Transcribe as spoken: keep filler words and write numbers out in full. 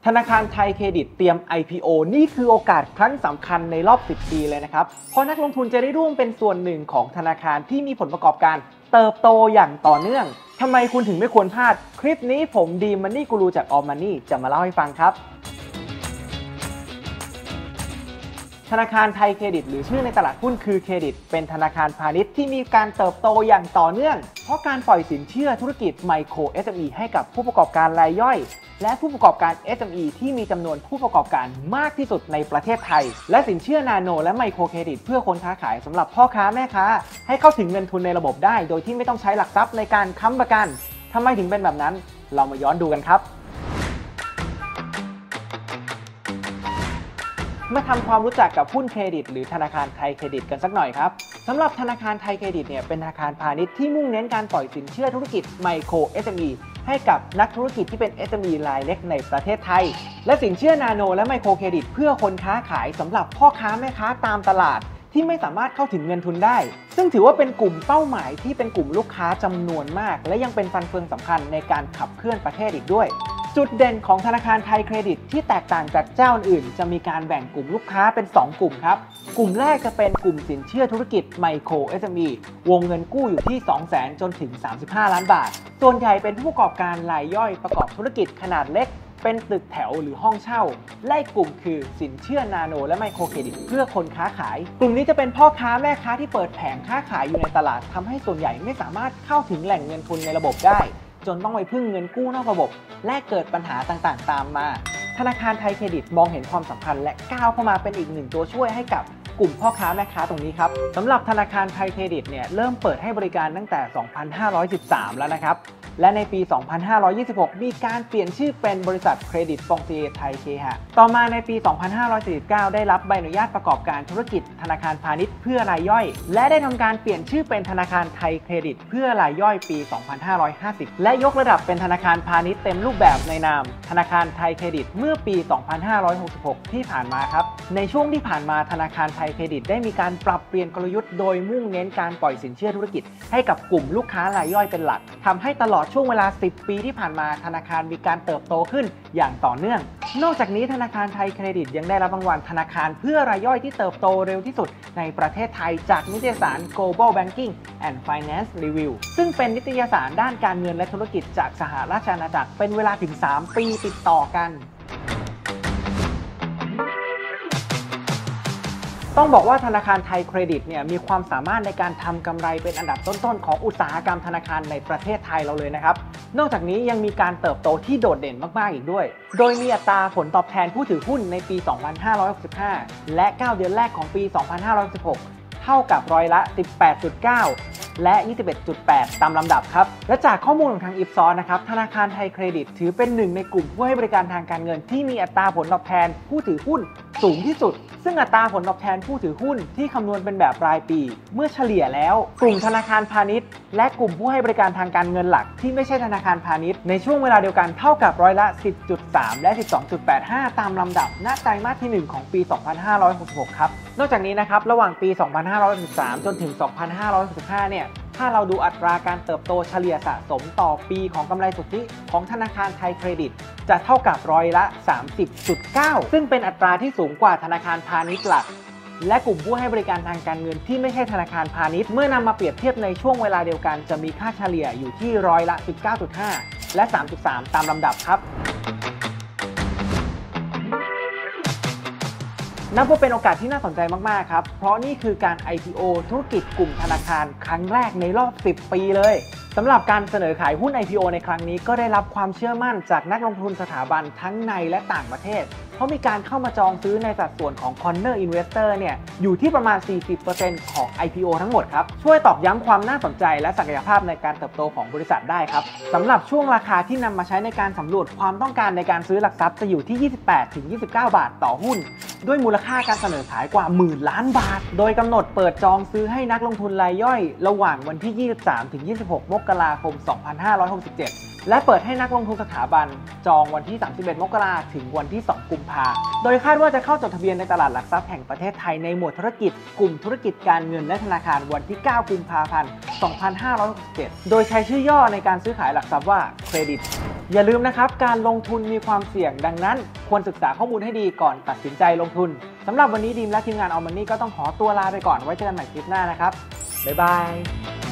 ธนาคารไทยเครดิตเตรียม ไอ พี โอ นี่คือโอกาสครั้งสำคัญในรอบสิบปีเลยนะครับเพราะนักลงทุนจะได้ร่วมเป็นส่วนหนึ่งของธนาคารที่มีผลประกอบการเติบโตอย่างต่อเนื่องทำไมคุณถึงไม่ควรพลาดคลิปนี้ผมดีมมันนี่กูรูจาก All Money จะมาเล่าให้ฟังครับธนาคารไทยเครดิตหรือชื่อในตลาดหุ้นคือเครดิตเป็นธนาคารพาณิชย์ที่มีการเติบโตอย่างต่อเนื่องเพราะการปล่อยสินเชื่อธุรกิจไมโคร เอส เอ็ม อี ให้กับผู้ประกอบการรายย่อยและผู้ประกอบการ เอส เอ็ม อี ที่มีจำนวนผู้ประกอบการมากที่สุดในประเทศไทยและสินเชื่อนาโนและไมโครเครดิตเพื่อคนค้าขายสำหรับพ่อค้าแม่ค้าให้เข้าถึงเงินทุนในระบบได้โดยที่ไม่ต้องใช้หลักทรัพย์ในการค้ำประกันทำไมถึงเป็นแบบนั้นเรามาย้อนดูกันครับมาทำความรู้จักกับหุ้นเครดิตหรือธนาคารไทยเครดิตกันสักหน่อยครับสำหรับธนาคารไทยเครดิตเนี่ยเป็นธนาคารพาณิชย์ที่มุ่งเน้นการปล่อยสินเชื่อธุรกิจไมโคร เอส เอ็ม อี ให้กับนักธุรกิจที่เป็น เอส เอ็ม อี รายเล็กในประเทศไทยและสินเชื่อนาโนและไมโครเครดิตเพื่อคนค้าขายสำหรับพ่อค้าแม่ค้าตามตลาดที่ไม่สามารถเข้าถึงเงินทุนได้ซึ่งถือว่าเป็นกลุ่มเป้าหมายที่เป็นกลุ่มลูกค้าจำนวนมากและยังเป็นฟันเฟืองสำคัญในการขับเคลื่อนประเทศอีกด้วยจุดเด่นของธนาคารไทยเครดิตที่แตกต่างจากเจ้าอื่นจะมีการแบ่งกลุ่มลูกค้าเป็นสองกลุ่มครับกลุ่มแรกจะเป็นกลุ่มสินเชื่อธุรกิจไมโคร เอส เอ็ม อี วงเงินกู้อยู่ที่ สองแสน จนถึงสามสิบห้าล้านบาทส่วนใหญ่เป็นผู้ประกอบการรายย่อยประกอบธุรกิจขนาดเล็กเป็นตึกแถวหรือห้องเช่าและกลุ่มคือสินเชื่อนาโนและไมโครเครดิตเพื่อคนค้าขายกลุ่มนี้จะเป็นพ่อค้าแม่ค้าที่เปิดแผงค้าขายอยู่ในตลาดทำให้ส่วนใหญ่ไม่สามารถเข้าถึงแหล่งเงินทุนในระบบได้จนต้องไปพึ่งเงินกู้นอกระบบและเกิดปัญหาต่างๆตามมาธนาคารไทยเครดิตมองเห็นความสำคัญและก้าวเข้ามาเป็นอีกหนึ่งตัวช่วยให้กับกลุ่มพ่อค้าแม่ค้าตรงนี้ครับสำหรับธนาคารไทยเครดิตเนี่ยเริ่มเปิดให้บริการตั้งแต่ สองพันห้าร้อยสิบสาม แล้วนะครับและในปี สองพันห้าร้อยยี่สิบหก มีการเปลี่ยนชื่อเป็นบริษัทเครดิตฟงเซียไทยเคหะต่อมาในปี สองพันห้าร้อยสี่สิบเก้า ได้รับใบอนุญาตประกอบการธุรกิจธนาคารพาณิชย์เพื่อรายย่อยและได้ทำการเปลี่ยนชื่อเป็นธนาคารไทยเครดิตเพื่อรายย่อยปี สองพันห้าร้อยห้าสิบ และยกระดับเป็นธนาคารพาณิชย์เต็มรูปแบบในนามธนาคารไทยเครดิตเมื่อปี สองพันห้าร้อยหกสิบหก ที่ผ่านมาครับในช่วงที่ผ่านมาธนาคารไทยเครดิตได้มีการปรับเปลี่ยนกลยุทธ์โดยมุ่งเน้นการปล่อยสินเชื่อธุรกิจให้กับกลุ่มลูกค้ารายย่อยเป็นหลักทำให้ตลอดช่วงเวลาสิบปีที่ผ่านมาธนาคารมีการเติบโตขึ้นอย่างต่อเนื่องนอกจากนี้ธนาคารไทยเครดิตยังได้รับรางวัลธนาคารเพื่อรายย่อยที่เติบโตเร็วที่สุดในประเทศไทยจากนิตยสาร Global Banking and Finance Review ซึ่งเป็นนิตยสารด้านการเงินและธุรกิจจากสหราชอาณาจักรเป็นเวลาถึงสามปีติดต่อกันต้องบอกว่าธนาคารไทยเครดิตเนี่ยมีความสามารถในการทำกำไรเป็นอันดับต้นๆของอุตสาหกรรมธนาคารในประเทศไทยเราเลยนะครับนอกจากนี้ยังมีการเติบโตที่โดดเด่นมากๆอีกด้วยโดยมีอัตราผลตอบแทนผู้ถือหุ้นในปี สองพันห้าร้อยหกสิบห้า และเก้าเดือนแรกของปี สองพันห้าร้อยหกสิบหก เท่ากับร้อยละ สิบแปดจุดเก้า และ ยี่สิบเอ็ดจุดแปด ตามลำดับครับและจากข้อมูลของทาง อิฟ ซอส นะครับธนาคารไทยเครดิตถือเป็นหนึ่งในกลุ่มผู้ให้บริการทางการเงินที่มีอัตราผลตอบแทนผู้ถือหุ้นสูงที่สุดซึ่งอัตราผลตอบแทนผู้ถือหุ้นที่คำนวณเป็นแบบรายปีเมื่อเฉลี่ยแล้วกลุ่มธนาคารพาณิชย์และกลุ่มผู้ให้บริการทางการเงินหลักที่ไม่ใช่ธนาคารพาณิชย์ในช่วงเวลาเดียวกันเท่ากับร้อยละ สิบจุดสาม และ สิบสองจุดแปดห้า ตามลำดับณไตรมาสที่หนึ่งของปี สองพันห้าร้อยหกสิบหก ครับนอกจากนี้นะครับระหว่างปี สองพันห้าร้อยหกสิบสาม จนถึง สองพันห้าร้อยหกสิบห้า เนี่ยถ้าเราดูอัตราการเติบโตเฉลี่ยสะสมต่อปีของกำไรสุทธิของธนาคารไทยเครดิตจะเท่ากับร้อยละ สามสิบจุดเก้า ซึ่งเป็นอัตราที่สูงกว่าธนาคารพาณิชย์หลักและกลุ่มผู้ให้บริการทางการเงินที่ไม่ใช่ธนาคารพาณิชย์เมื่อนำมาเปรียบเทียบในช่วงเวลาเดียวกันจะมีค่าเฉลี่ยอยู่ที่ร้อยละ สิบเก้าจุดห้า และ สามจุดสาม ตามลำดับครับนับว่าเป็นโอกาสที่น่าสนใจมากๆครับเพราะนี่คือการ ไอ พี โอ ธุรกิจกลุ่มธนาคารครั้งแรกในรอบสิบปีเลยสำหรับการเสนอขายหุ้น ไอ พี โอ ในครั้งนี้ก็ได้รับความเชื่อมั่นจากนักลงทุนสถาบันทั้งในและต่างประเทศเพราะมีการเข้ามาจองซื้อในสัดส่วนของ Corner Investor เนี่ยอยู่ที่ประมาณ สี่สิบเปอร์เซ็นต์ ของ ไอ พี โอ ทั้งหมดครับช่วยตอกย้ำความน่าสนใจและศักยภาพในการเติบโตของบริษัทได้ครับสำหรับช่วงราคาที่นำมาใช้ในการสำรวจความต้องการในการซื้อหลักทรัพย์จะอยู่ที่ ยี่สิบแปดถึงยี่สิบเก้า บาทต่อหุ้นด้วยมูลค่าการเสนอขายกว่าหมื่นล้านบาทโดยกำหนดเปิดจองซื้อให้นักลงทุนรายย่อยระหว่างวันที่ ยี่สิบสามถึงยี่สิบหก มกราคม สองพันห้าร้อยหกสิบเจ็ด และเปิดให้นักลงทุนสถาบันจองวันที่ สามสิบเอ็ด มกราคมถึงวันที่ สอง กุมภาพันธ์โดยคาดว่าจะเข้าจดทะเบียนในตลาดหลักทรัพย์แห่งประเทศไทยในหมวดธุรกิจกลุ่มธุรกิจการเงินและธนาคารวันที่ เก้า กุมภาพันธ์ สองพันห้าร้อยหกสิบเจ็ด โดยใช้ชื่อย่อในการซื้อขายหลักทรัพย์ว่าเครดิตอย่าลืมนะครับการลงทุนมีความเสี่ยงดังนั้นควรศึกษาข้อมูลให้ดีก่อนตัดสินใจลงทุนสำหรับวันนี้ดีมและทีมงานเอามันนี่ก็ต้องขอตัวลาไปก่อนไว้เจอกันใหม่คลิปหน้านะครับบ๊ายบาย